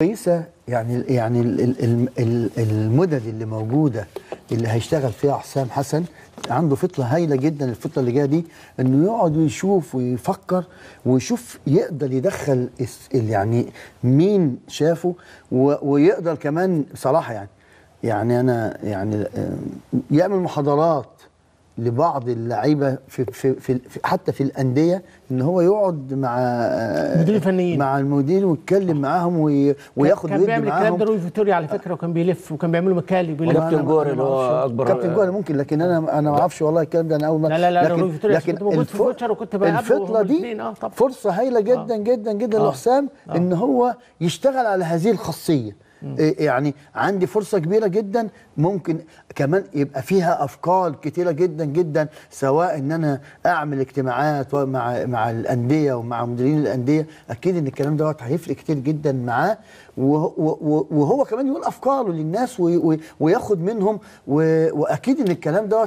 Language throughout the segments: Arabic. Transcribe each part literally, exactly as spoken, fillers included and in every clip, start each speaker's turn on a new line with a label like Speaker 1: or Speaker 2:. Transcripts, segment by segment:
Speaker 1: كويسه. يعني يعني ال- ال- ال- المدد اللي موجوده اللي هيشتغل فيها حسام حسن عنده فطره هايله جدا. الفطره اللي جايه دي انه يقعد ويشوف ويفكر ويشوف يقدر يدخل اس- يعني مين شافه و- ويقدر كمان بصراحه يعني يعني انا يعني آه، يعمل محاضرات لبعض اللعيبه في, في, في, في حتى في الانديه ان هو يقعد مع
Speaker 2: مدير فنيين
Speaker 1: مع المدير ويتكلم معاهم وي- وياخد
Speaker 2: كان
Speaker 1: ويدي
Speaker 2: بيعمل الكلام
Speaker 1: معاهم.
Speaker 2: ده روي فيتوريا على فكره، وكان بيلف وكان بيعمله مكالي بيلف.
Speaker 3: كابتن جوهري اللي هو اكبر
Speaker 1: كابتن جوهري ممكن، لكن انا انا ما اعرفش والله الكلام ده انا اول ما
Speaker 2: لا لا لا
Speaker 1: لكن
Speaker 2: روي فيتوريا
Speaker 1: لكن
Speaker 2: كنت موجود في فوتشر وكنت بقابله
Speaker 1: الفطره دي
Speaker 2: اه طبعا
Speaker 1: فرصه هايله جدا
Speaker 2: آه.
Speaker 1: جدا جدا
Speaker 2: آه.
Speaker 1: لحسام
Speaker 2: آه.
Speaker 1: ان هو يشتغل على هذه الخاصيه. إيه يعني عندي فرصه كبيره جدا ممكن كمان يبقى فيها افكار كتيره جدا جدا، سواء ان انا اعمل اجتماعات مع مع الانديه ومع مديرين الانديه. اكيد ان الكلام دوت هيفرق كتير جدا معاه، وهو, وهو كمان يقول افكاره للناس وياخد منهم، واكيد ان الكلام دوت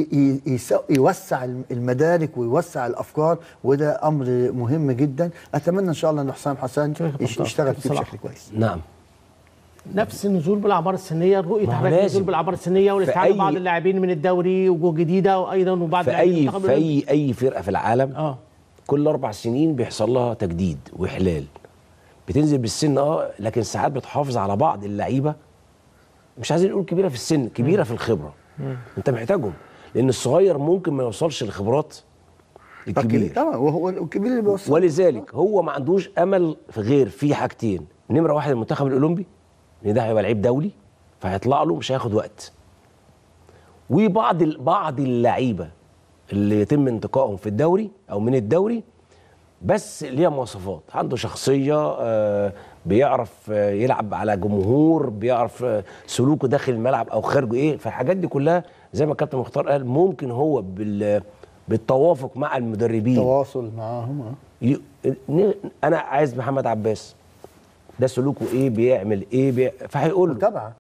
Speaker 1: يوسع المدارك ويوسع الافكار، وده امر مهم جدا. اتمنى ان شاء الله ان حسام حسن يشتغل فيه بشكل كويس.
Speaker 3: نعم.
Speaker 2: نفس النزول بالاعمار السنيه، رؤيه حضرتك النزول بالاعمار السنيه والاستعاده بعض اللاعبين من الدوري وجوه جديده، وايضا وبعض
Speaker 3: في اي في اي اي فرقه في العالم
Speaker 2: اه
Speaker 3: كل اربع سنين بيحصل لها تجديد واحلال، بتنزل بالسن اه لكن ساعات بتحافظ على بعض اللعيبه، مش عايزين نقول كبيره في السن، كبيره م. في الخبره. م. انت محتاجهم، لان الصغير ممكن ما يوصلش لخبرات الكبير
Speaker 1: طبعا، وهو الكبير اللي بيوصل.
Speaker 3: ولذلك هو ما عندوش امل في غير في حاجتين: نمره واحد المنتخب الاولمبي، لان ده هيبقى لعيب دولي فهيطلع له مش هياخد وقت، وبعض بعض اللعيبه اللي يتم انتقائهم في الدوري او من الدوري بس ليها مواصفات، عنده شخصيه، آه بيعرف آه يلعب على جمهور، بيعرف آه سلوكه داخل الملعب او خارجه ايه. فالحاجات دي كلها زي ما الكابتن مختار قال ممكن هو بال بالتوافق مع المدربين،
Speaker 1: تواصل معاهم.
Speaker 3: ي... انا عايز محمد عباس ده سلوكه ايه، بيعمل ايه، بي... فهيقول له
Speaker 1: طبعا